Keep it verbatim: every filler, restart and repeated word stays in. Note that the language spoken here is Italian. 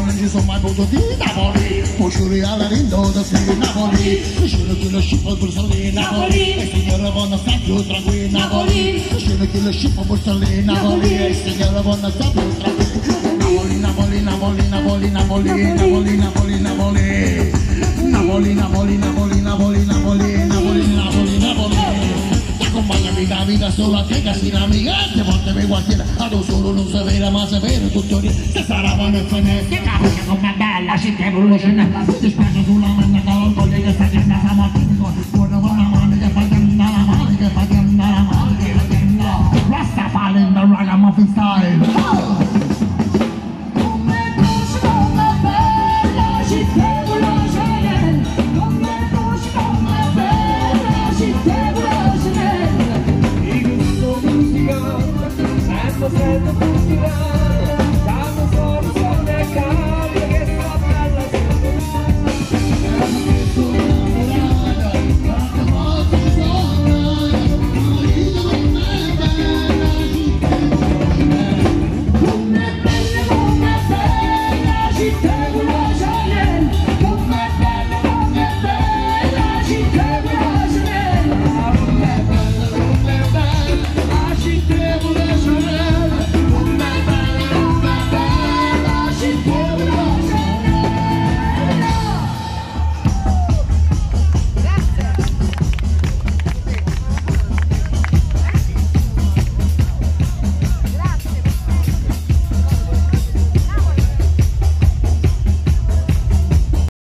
non ci sono mai potuti Napoli, poi ci rialerino da sì Napoli, scendo che lo scippo per salire Napoli, e signora buona sta più tranquilla Napoli, scendo che lo scippo per salire Napoli, e signora buona sta più tranquilla Napoli, Napoli, Napoli, Napoli, Napoli, Napoli, Napoli, Napoli, Napoli, Napoli, Napoli, Napoli, Napoli, Napoli, Napoli, Napoli. Accompagnami da vita solo a te che sei un'amica, te portami qualche ad solo non sapere ma sapere tutto lì, se sarà buona e finestra, capisci com'è bella, ci devo l'uscina, ti spazio sulla manna con l'olio che sta chiamando la mattina, buona buona mano che fa chiamare la mano, che fa chiamare la mano, che fa chiamare, Rastafari in the ragamuffin style.